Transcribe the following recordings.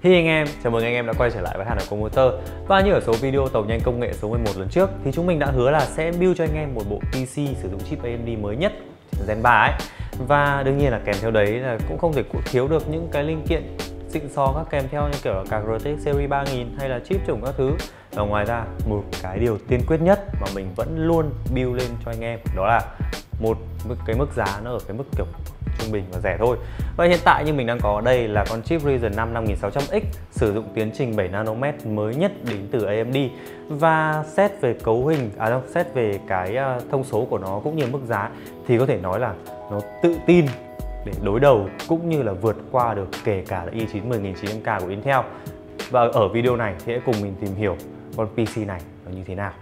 Hey anh em, chào mừng anh em đã quay trở lại với HNK Motor. Và như ở số video tàu nhanh công nghệ số 11 lần trước thì chúng mình đã hứa là sẽ build cho anh em một bộ PC sử dụng chip AMD mới nhất Gen 3 ấy. Và đương nhiên là kèm theo đấy là cũng không thể thiếu được những cái linh kiện xịn sò các kèm theo như kiểu là card RTX series 3000 hay là chip chủng các thứ. Và ngoài ra một cái điều tiên quyết nhất mà mình vẫn luôn build lên cho anh em đó là một cái mức giá nó ở cái mức kiểu trung bình và rẻ thôi. Và hiện tại như mình đang có ở đây là con chip Ryzen 5 5600X sử dụng tiến trình 7nm mới nhất đến từ AMD. Và xét về cấu hình, xét về cái thông số của nó cũng như mức giá thì có thể nói là nó tự tin để đối đầu cũng như là vượt qua được kể cả là i9 10900K của Intel. Và ở video này thì hãy cùng mình tìm hiểu con PC này nó như thế nào.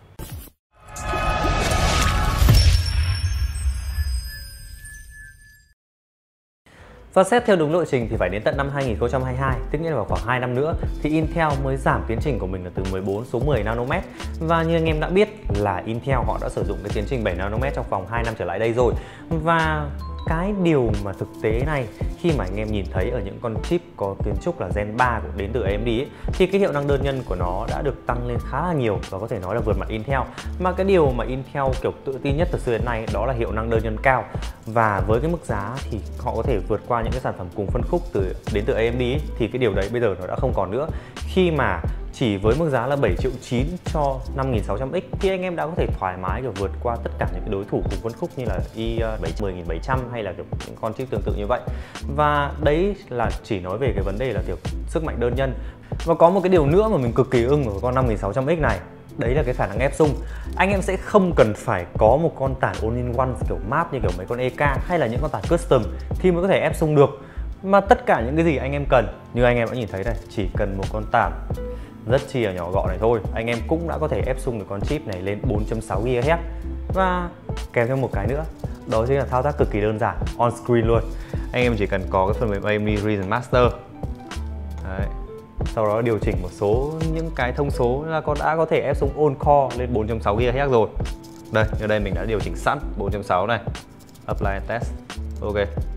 Và xét theo đúng lộ trình thì phải đến tận năm 2022, tức nghĩa là vào khoảng 2 năm nữa thì Intel mới giảm tiến trình của mình là từ 14 xuống 10nm. Và như anh em đã biết là Intel họ đã sử dụng cái tiến trình 7nm trong vòng 2 năm trở lại đây rồi. Và cái điều mà thực tế này khi mà anh em nhìn thấy ở những con chip có kiến trúc là Gen 3 đến từ AMD ấy, thì cái hiệu năng đơn nhân của nó đã được tăng lên khá là nhiều và có thể nói là vượt mặt Intel. Mà cái điều mà Intel kiểu tự tin nhất từ xưa đến nay đó là hiệu năng đơn nhân cao. Và với cái mức giá thì họ có thể vượt qua những cái sản phẩm cùng phân khúc đến từ AMD ấy, thì cái điều đấy bây giờ nó đã không còn nữa. Khi mà chỉ với mức giá là 7.9 triệu cho 5600X thì anh em đã có thể thoải mái kiểu vượt qua tất cả những cái đối thủ cùng phân khúc như là i7-10700 hay là kiểu những con chip tương tự như vậy. Và đấy là chỉ nói về cái vấn đề là kiểu sức mạnh đơn nhân. Và có một cái điều nữa mà mình cực kỳ ưng ở con 5600X này, đấy là cái khả năng ép xung. Anh em sẽ không cần phải có một con tản all-in-one kiểu map như kiểu mấy con EK hay là những con tản custom thì mới có thể ép xung được. Mà tất cả những cái gì anh em cần, như anh em đã nhìn thấy này, chỉ cần một con tản rất chi là nhỏ gọn này thôi, anh em cũng đã có thể ép xung được con chip này lên 4.6 GHz. Và kèm theo một cái nữa, đó chính là thao tác cực kỳ đơn giản, on screen luôn. Anh em chỉ cần có cái phần mềm AMD Ryzen Master. Đấy. Sau đó điều chỉnh một số những cái thông số là con đã có thể ép xung on core lên 4.6 GHz rồi. Đây, ở đây mình đã điều chỉnh sẵn 4.6 này. Apply and test. Ok.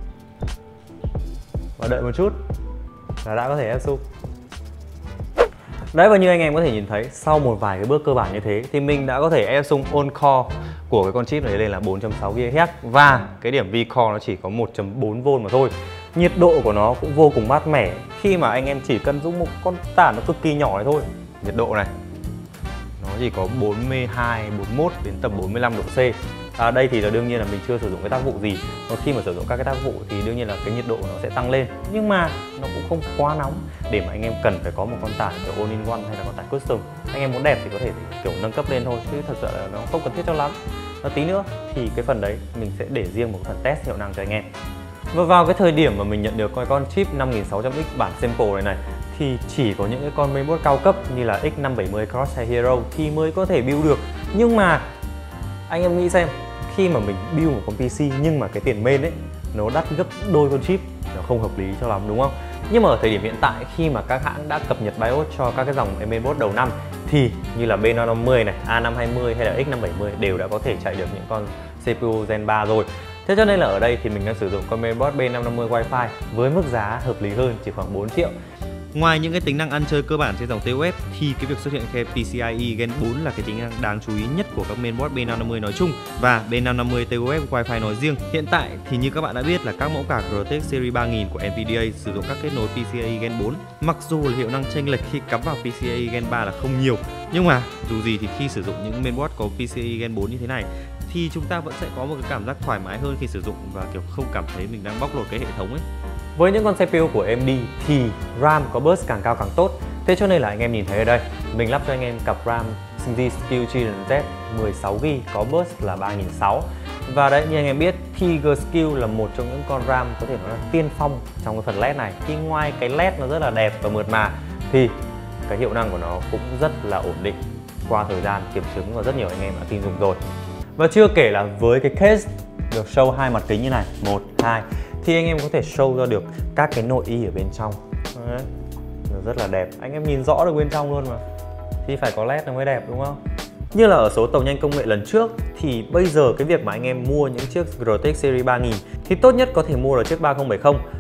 Và đợi một chút là đã có thể ép xung. Đấy, và như anh em có thể nhìn thấy, sau một vài cái bước cơ bản như thế thì mình đã có thể ép xung on core của cái con chip này lên là 4.6 GHz. Và cái điểm V-core nó chỉ có 1.4V mà thôi. Nhiệt độ của nó cũng vô cùng mát mẻ khi mà anh em chỉ cần dùng một con tản nó cực kỳ nhỏ này thôi. Nhiệt độ này nó chỉ có 42, 41 đến tầm 45 độ C. Đây thì là đương nhiên là mình chưa sử dụng cái tác vụ gì. Còn khi mà sử dụng các cái tác vụ thì đương nhiên là cái nhiệt độ nó sẽ tăng lên. Nhưng mà nó cũng không quá nóng để mà anh em cần phải có một con tản kiểu all-in-one hay là con tản custom. Anh em muốn đẹp thì có thể kiểu nâng cấp lên thôi, chứ thật sự là nó không cần thiết cho lắm. Và tí nữa thì cái phần đấy mình sẽ để riêng một phần test hiệu năng cho anh em. Và vào cái thời điểm mà mình nhận được con chip 5600X bản sample này thì chỉ có những cái con mainboard cao cấp như là X570 Crosshair Hero thì mới có thể build được. Nhưng mà anh em nghĩ xem, khi mà mình build một con PC nhưng mà cái tiền main ấy nó đắt gấp đôi con chip, nó không hợp lý cho lắm đúng không? Nhưng mà ở thời điểm hiện tại khi mà các hãng đã cập nhật BIOS cho các cái dòng mainboard đầu năm thì như là B550 này, A520 hay là X570 đều đã có thể chạy được những con CPU Gen 3 rồi. Thế cho nên là ở đây thì mình đang sử dụng con mainboard B550 Wi-Fi với mức giá hợp lý hơn, chỉ khoảng 4 triệu. Ngoài những cái tính năng ăn chơi cơ bản trên dòng TOS thì cái việc xuất hiện khe PCIe Gen 4 là cái tính năng đáng chú ý nhất của các mainboard B550 nói chung và B550 TOS Wi-Fi nói riêng. Hiện tại thì như các bạn đã biết là các mẫu card RTX series 3000 của NVIDIA sử dụng các kết nối PCIe Gen 4. Mặc dù là hiệu năng chênh lệch khi cắm vào PCIe Gen 3 là không nhiều, nhưng mà dù gì thì khi sử dụng những mainboard có PCIe Gen 4 như thế này thì chúng ta vẫn sẽ có một cái cảm giác thoải mái hơn khi sử dụng và kiểu không cảm thấy mình đang bóc lột cái hệ thống ấy. Với những con CPU của AMD thì RAM có burst càng cao càng tốt. Thế cho nên là anh em nhìn thấy ở đây, mình lắp cho anh em cặp RAM G-Skill Trident Z 16GB có burst là 3600. Và đấy, như anh em biết thì G-Skill là một trong những con RAM có thể nói là tiên phong trong cái phần LED này. Thì ngoài cái LED nó rất là đẹp và mượt mà thì cái hiệu năng của nó cũng rất là ổn định qua thời gian kiểm chứng và rất nhiều anh em đã tin dùng rồi. Và chưa kể là với cái case được show hai mặt kính như này, 1, 2 thì anh em có thể show ra được các cái nội y ở bên trong. Đấy, nó rất là đẹp, anh em nhìn rõ được bên trong luôn mà. Thì phải có LED nó mới đẹp đúng không? Như là ở số tàu nhanh công nghệ lần trước thì bây giờ cái việc mà anh em mua những chiếc RTX series 3000 thì tốt nhất có thể mua là chiếc 3070.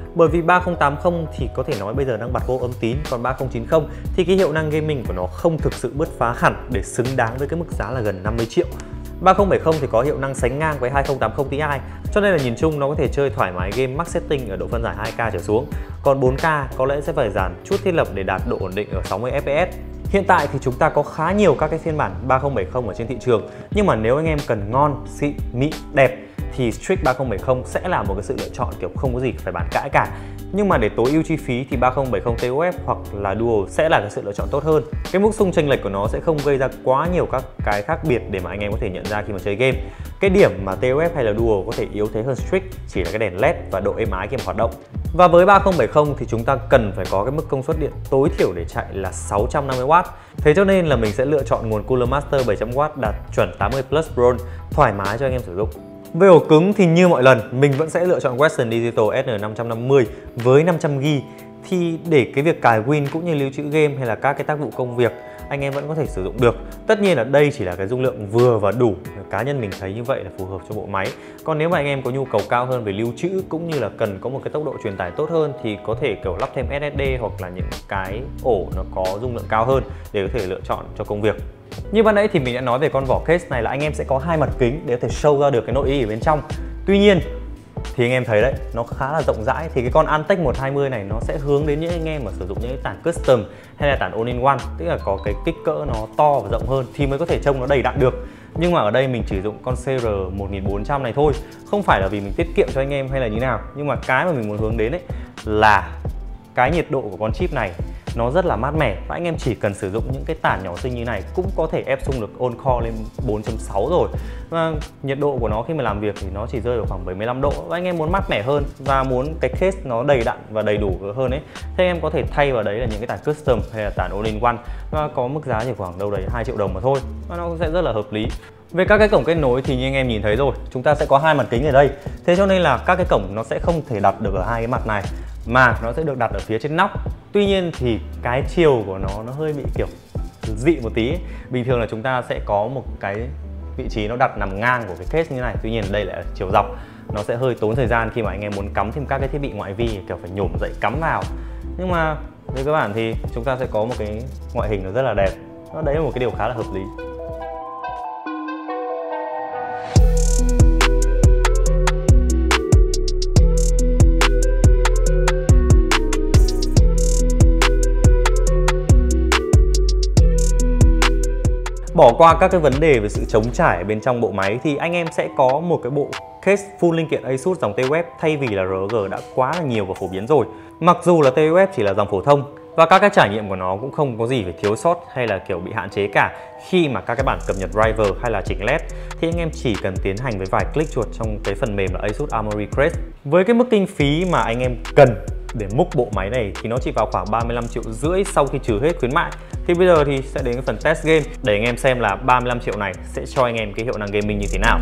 Bởi vì 3080 thì có thể nói bây giờ đang bật vô âm tín, còn 3090 thì cái hiệu năng gaming của nó không thực sự bứt phá hẳn để xứng đáng với cái mức giá là gần 50 triệu. 3070 thì có hiệu năng sánh ngang với 2080 Ti, cho nên là nhìn chung nó có thể chơi thoải mái game max setting ở độ phân giải 2K trở xuống. Còn 4K có lẽ sẽ phải dàn chút thiết lập để đạt độ ổn định ở 60 FPS. Hiện tại thì chúng ta có khá nhiều các cái phiên bản 3070 ở trên thị trường, nhưng mà nếu anh em cần ngon, xịn, mịn, đẹp thì Strix 3070 sẽ là một cái sự lựa chọn kiểu không có gì phải bàn cãi cả. Nhưng mà để tối ưu chi phí thì 3070 TOF hoặc là Dual sẽ là cái sự lựa chọn tốt hơn. Cái mức xung chênh lệch của nó sẽ không gây ra quá nhiều các cái khác biệt để mà anh em có thể nhận ra khi mà chơi game. Cái điểm mà TOF hay là Dual có thể yếu thế hơn Strix chỉ là cái đèn LED và độ êm ái khi mà hoạt động. Và với 3070 thì chúng ta cần phải có cái mức công suất điện tối thiểu để chạy là 650W. Thế cho nên là mình sẽ lựa chọn nguồn Cooler Master 700W đạt chuẩn 80 Plus Bron thoải mái cho anh em sử dụng. Về ổ cứng thì như mọi lần mình vẫn sẽ lựa chọn Western Digital SN550 với 500GB. Thì để cái việc cài Win cũng như lưu trữ game hay là các cái tác vụ công việc anh em vẫn có thể sử dụng được. Tất nhiên là đây chỉ là cái dung lượng vừa và đủ, cá nhân mình thấy như vậy là phù hợp cho bộ máy. Còn nếu mà anh em có nhu cầu cao hơn về lưu trữ cũng như là cần có một cái tốc độ truyền tải tốt hơn thì có thể kiểu lắp thêm SSD hoặc là những cái ổ nó có dung lượng cao hơn để có thể lựa chọn cho công việc. Như ban nãy thì mình đã nói về con vỏ case này là anh em sẽ có hai mặt kính để có thể show ra được cái nội y ở bên trong. Tuy nhiên thì anh em thấy đấy, nó khá là rộng rãi, thì cái con Antec 120 này nó sẽ hướng đến những anh em mà sử dụng những cái tản custom hay là tản all-in-one, tức là có cái kích cỡ nó to và rộng hơn thì mới có thể trông nó đầy đặn được. Nhưng mà ở đây mình chỉ dùng con CR 1400 này thôi, không phải là vì mình tiết kiệm cho anh em hay là như nào, nhưng mà cái mà mình muốn hướng đến ấy là cái nhiệt độ của con chip này nó rất là mát mẻ và anh em chỉ cần sử dụng những cái tản nhỏ xinh như này cũng có thể ép xung được on core lên 4.6 rồi. Và nhiệt độ của nó khi mà làm việc thì nó chỉ rơi vào khoảng 75 độ. Và anh em muốn mát mẻ hơn và muốn cái case nó đầy đặn và đầy đủ hơn ấy, thì anh em có thể thay vào đấy là những cái tản custom hay là tản all-in-one và có mức giá chỉ khoảng đâu đấy 2 triệu đồng mà thôi, và nó sẽ rất là hợp lý. Về các cái cổng kết nối thì như anh em nhìn thấy rồi, chúng ta sẽ có hai mặt kính ở đây. Thế cho nên là các cái cổng nó sẽ không thể đặt được ở hai cái mặt này mà nó sẽ được đặt ở phía trên nóc. Tuy nhiên thì cái chiều của nó hơi bị kiểu dị một tí ấy. Bình thường là chúng ta sẽ có một cái vị trí nó đặt nằm ngang của cái case như này, tuy nhiên đây lại là chiều dọc. Nó sẽ hơi tốn thời gian khi mà anh em muốn cắm thêm các cái thiết bị ngoại vi kiểu phải nhổm dậy cắm vào. Nhưng mà với các bạn thì chúng ta sẽ có một cái ngoại hình nó rất là đẹp. Đấy là một cái điều khá là hợp lý. Bỏ qua các cái vấn đề về sự trống trải ở bên trong bộ máy thì anh em sẽ có một cái bộ case full linh kiện ASUS dòng TUF thay vì là ROG đã quá là nhiều và phổ biến rồi. Mặc dù là TUF chỉ là dòng phổ thông và các cái trải nghiệm của nó cũng không có gì phải thiếu sót hay là kiểu bị hạn chế cả. Khi mà các cái bản cập nhật driver hay là chỉnh LED thì anh em chỉ cần tiến hành với vài click chuột trong cái phần mềm là ASUS Armory Crest. Với cái mức kinh phí mà anh em cần để múc bộ máy này thì nó chỉ vào khoảng 35,5 triệu sau khi trừ hết khuyến mại. Thì bây giờ thì sẽ đến cái phần test game để anh em xem là 35 triệu này sẽ cho anh em cái hiệu năng gaming như thế nào.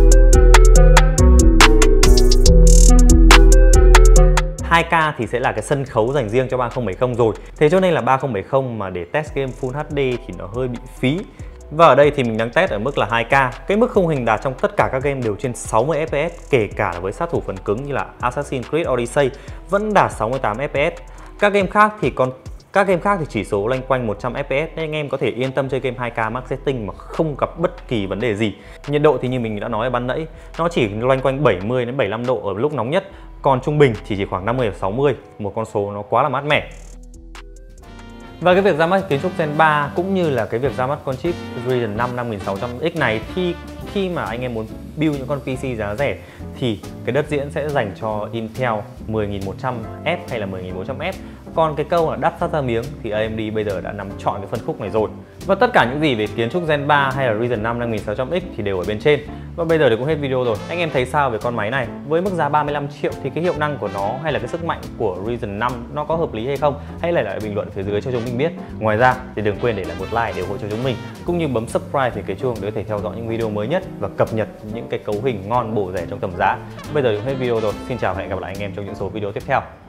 2K thì sẽ là cái sân khấu dành riêng cho 3070 rồi. Thế cho nên là 3070 mà để test game Full HD thì nó hơi bị phí. Và ở đây thì mình đang test ở mức là 2K. Cái mức khung hình đạt trong tất cả các game đều trên 60 FPS, kể cả với sát thủ phần cứng như là Assassin's Creed Odyssey vẫn đạt 68 FPS. Các game khác thì chỉ số loanh quanh 100 FPS nên anh em có thể yên tâm chơi game 2K max setting mà không gặp bất kỳ vấn đề gì. Nhiệt độ thì như mình đã nói ở ban nãy, nó chỉ loanh quanh 70 đến 75 độ ở lúc nóng nhất, còn trung bình thì chỉ khoảng 50 đến 60, một con số nó quá là mát mẻ. Và cái việc ra mắt kiến trúc Gen 3 cũng như là cái việc ra mắt con chip Ryzen 5 5600X này thì khi mà anh em muốn build những con PC giá rẻ thì cái đất diễn sẽ dành cho Intel 10100F hay là 10400F. Còn cái câu là đắt sắt ra miếng thì AMD bây giờ đã nắm chọn cái phân khúc này rồi. Và tất cả những gì về kiến trúc Gen 3 hay là Ryzen 5 5600X thì đều ở bên trên. Và bây giờ thì cũng hết video rồi. Anh em thấy sao về con máy này? Với mức giá 35 triệu thì cái hiệu năng của nó hay là cái sức mạnh của Ryzen 5 nó có hợp lý hay không? Hãy để lại bình luận phía dưới cho chúng mình biết. Ngoài ra thì đừng quên để lại một like để ủng hộ cho chúng mình, cũng như bấm subscribe về cái chuông để có thể theo dõi những video mới nhất và cập nhật những cái cấu hình ngon bổ rẻ trong tầm giá. Bây giờ thì cũng hết video rồi. Xin chào và hẹn gặp lại anh em trong những số video tiếp theo.